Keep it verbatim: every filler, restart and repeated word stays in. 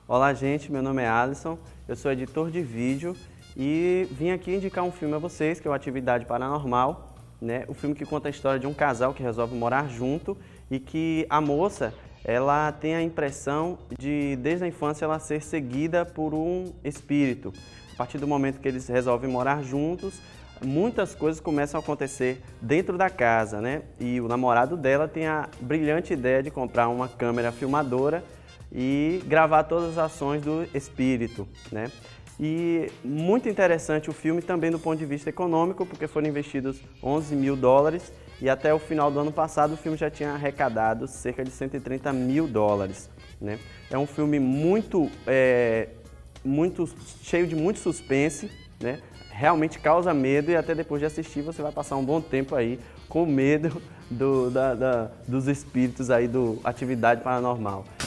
Olá, gente, meu nome é Alisson, eu sou editor de vídeo e vim aqui indicar um filme a vocês, que é o Atividade Paranormal, né? O filme que conta a história de um casal que resolve morar junto e que a moça, ela tem a impressão de, desde a infância, ela ser seguida por um espírito. A partir do momento que eles resolvem morar juntos, muitas coisas começam a acontecer dentro da casa, né? E o namorado dela tem a brilhante ideia de comprar uma câmera filmadora e gravar todas as ações do espírito, né? E muito interessante o filme também do ponto de vista econômico, porque foram investidos onze mil dólares e até o final do ano passado o filme já tinha arrecadado cerca de cento e trinta mil dólares, né? É um filme muito, é, muito cheio de muito suspense, né? Realmente causa medo e até depois de assistir você vai passar um bom tempo aí com medo do, da, da, dos espíritos aí do Atividade Paranormal.